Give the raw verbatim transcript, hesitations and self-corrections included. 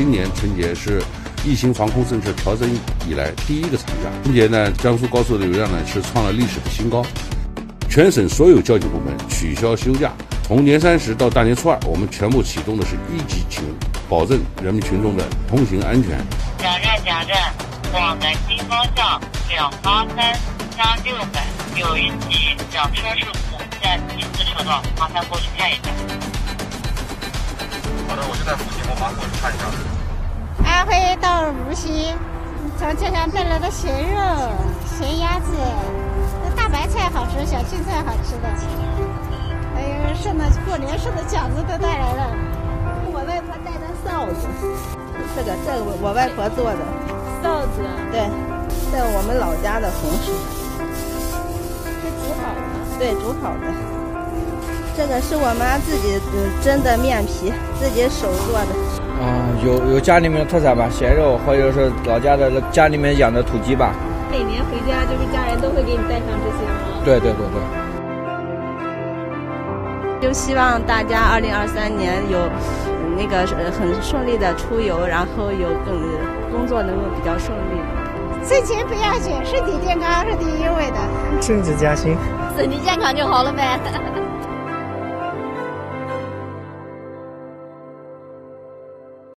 今年春节是疫情防控政策调整以来第一个长假。春节呢，江苏高速的流量呢是创了历史的新高，全省所有交警部门取消休假。从年三十到大年初二，我们全部启动的是一级警，保证人民群众的通行安全。 甲站甲站，往南京方向两八三加六百，有一起小车事故在第四车道，麻烦过去看一下。 好的，我就在附近，我马上过去看一下。 安徽到无锡，从街上带来的咸肉、咸鸭子，那大白菜好吃，小青菜好吃的，还有剩的过年剩的饺子都带来了。 我外婆带的臊子，这个这个我外婆做的臊子， 对，在我们老家的红薯， 是煮好的， 对，煮好的。这个是我妈自己蒸的面皮，自己手做的。 啊、嗯，有有家里面的特产吧，咸肉，或者是老家的家里面养的土鸡吧。 每年回家就是家人都会给你带上这些吗？ 对对对对。 就希望大家二零二三年有那个很顺利的出游，然后有更工作能够比较顺利。 挣钱不要紧，身体健康是第一位的。 升职加薪， 身体健康就好了呗。